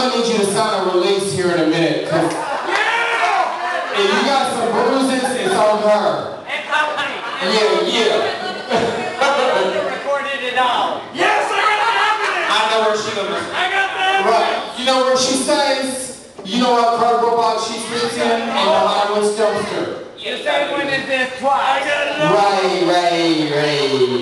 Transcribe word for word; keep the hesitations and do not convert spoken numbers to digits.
gonna need you to sign a release here in a minute, cause Yeah! if you got some bruises, it's on her. And company. Yeah, yeah. You recorded it all. Yes, I got the evidence. I know where she lives. I got the evidence. Right. You know where she stays? You know what cardboard box she sleeps in? In the Hollywood dumpster. You said when is this twice? I got it all. Right, right, right.